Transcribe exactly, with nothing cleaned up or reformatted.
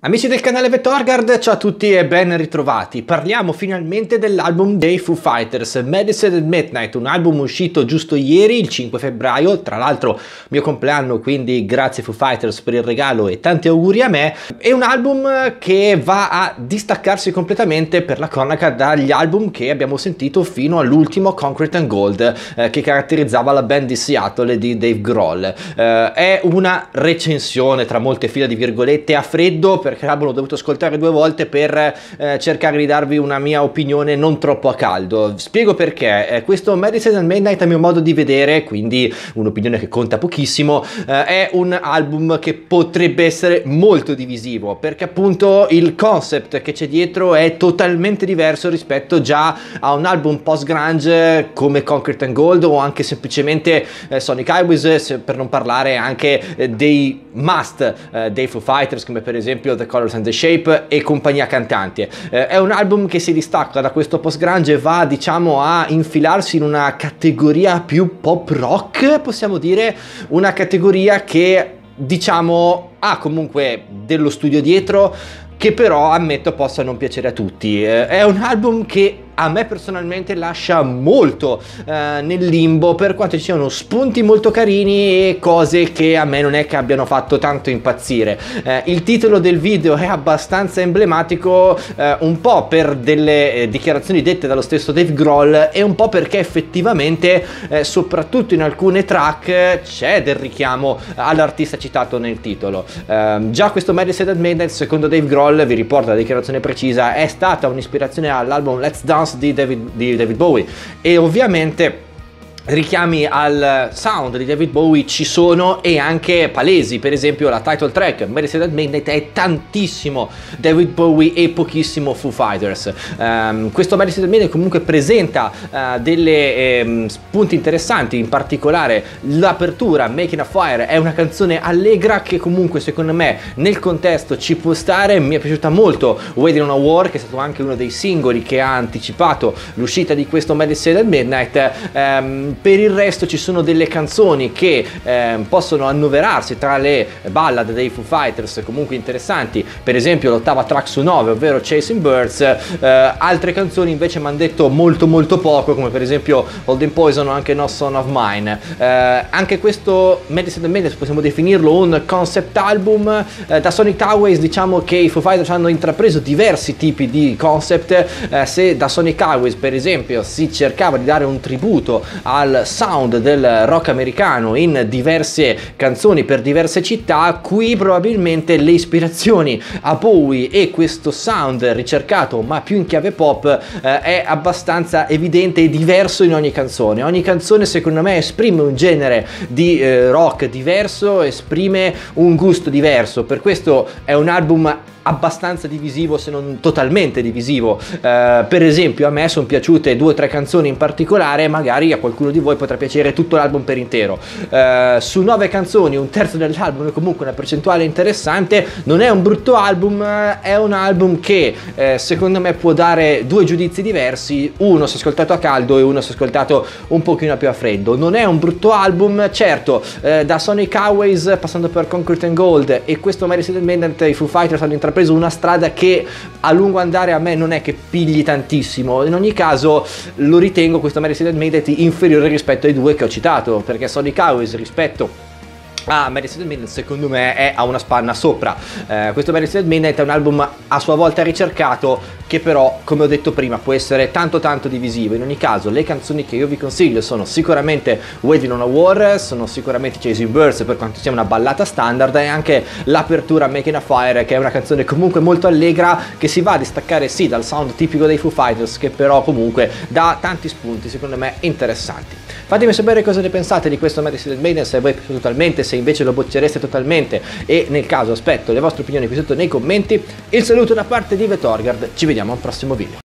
Amici del canale Vetorgard, ciao a tutti e ben ritrovati. Parliamo finalmente dell'album dei Foo Fighters, Medicine at Midnight, un album uscito giusto ieri, il cinque febbraio, tra l'altro mio compleanno, quindi grazie Foo Fighters per il regalo e tanti auguri a me. È un album che va a distaccarsi completamente per la cronaca dagli album che abbiamo sentito fino all'ultimo Concrete and Gold, eh, che caratterizzava la band di Seattle di Dave Grohl. Eh, è una recensione tra molte fila di virgolette a freddo, perché l'album l'ho dovuto ascoltare due volte per eh, cercare di darvi una mia opinione non troppo a caldo. Spiego perché. Eh, questo Medicine at Midnight, a mio modo di vedere, quindi un'opinione che conta pochissimo, eh, è un album che potrebbe essere molto divisivo, perché appunto il concept che c'è dietro è totalmente diverso rispetto già a un album post-grunge come Concrete and Gold o anche semplicemente eh, Sonic Highways, per non parlare anche eh, dei must eh, dei Foo Fighters, come per esempio The Colors and the Shape e compagnia cantante. Eh, è un album che si distacca da questo post-grunge e va, diciamo, a infilarsi in una categoria più pop rock, possiamo dire, una categoria che, diciamo, ha comunque dello studio dietro, che però ammetto possa non piacere a tutti. Eh, è un album che a me personalmente lascia molto eh, nel limbo, per quanto ci siano spunti molto carini e cose che a me non è che abbiano fatto tanto impazzire. Eh, il titolo del video è abbastanza emblematico, eh, un po' per delle eh, dichiarazioni dette dallo stesso Dave Grohl e un po' perché effettivamente, eh, soprattutto in alcune track, c'è del richiamo all'artista citato nel titolo. Eh, già questo Medicine at Midnight, secondo Dave Grohl, vi riporto la dichiarazione precisa, è stata un'ispirazione all'album Let's Dance di David, di David Bowie, e ovviamente richiami al sound di David Bowie ci sono, e anche palesi. Per esempio la title track Medicine at Midnight è tantissimo David Bowie e pochissimo Foo Fighters. Um, questo Medicine at Midnight comunque presenta uh, delle um, spunti interessanti, in particolare l'apertura Making a Fire è una canzone allegra che comunque secondo me nel contesto ci può stare. Mi è piaciuta molto Waiting on a War, che è stato anche uno dei singoli che ha anticipato l'uscita di questo Medicine at Midnight. Um, Per il resto ci sono delle canzoni che eh, possono annoverarsi tra le ballad dei Foo Fighters, comunque interessanti, per esempio l'ottava track su nove, ovvero Chasing Birds. Eh, altre canzoni invece mi hanno detto molto molto poco, come per esempio Holding Poison o anche No Son of Mine. Eh, anche questo Medicine at Midnight possiamo definirlo un concept album. Eh, da Sonic Highways diciamo che i Foo Fighters hanno intrapreso diversi tipi di concept. Eh, se da Sonic Highways per esempio si cercava di dare un tributo a al sound del rock americano in diverse canzoni per diverse città, qui probabilmente le ispirazioni a Bowie e questo sound ricercato ma più in chiave pop eh, è abbastanza evidente e diverso in ogni canzone. Ogni canzone secondo me esprime un genere di eh, rock diverso, esprime un gusto diverso, per questo è un album abbastanza divisivo, se non totalmente divisivo. Uh, per esempio a me sono piaciute due o tre canzoni in particolare, magari a qualcuno di voi potrà piacere tutto l'album per intero. Uh, su nove canzoni un terzo dell'album è comunque una percentuale interessante. Non è un brutto album, è un album che eh, secondo me può dare due giudizi diversi, uno se ascoltato a caldo e uno se ascoltato un pochino più a freddo. Non è un brutto album, certo, eh, da Sonic Highways passando per Concrete and Gold e questo Medicine at Midnight, i Foo Fighters hanno preso una strada che a lungo andare a me non è che pigli tantissimo. In ogni caso lo ritengo questo Medicine at Midnight inferiore rispetto ai due che ho citato, perché Sonic Highways rispetto a Medicine at Midnight secondo me è a una spanna sopra. Eh, questo Medicine at Midnight è un album a sua volta ricercato, che però, come ho detto prima, può essere tanto tanto divisivo. In ogni caso le canzoni che io vi consiglio sono sicuramente Waiting on a War, sono sicuramente Chasing Birds per quanto sia una ballata standard, e anche l'apertura Making a Fire, che è una canzone comunque molto allegra, che si va a distaccare sì dal sound tipico dei Foo Fighters, che però comunque dà tanti spunti secondo me interessanti. Fatemi sapere cosa ne pensate di questo Medicine at Midnight, se a voi è piaciuto totalmente, se invece lo boccereste totalmente, e nel caso aspetto le vostre opinioni qui sotto nei commenti. Il saluto da parte di Vetorgard, ci vediamo al prossimo video.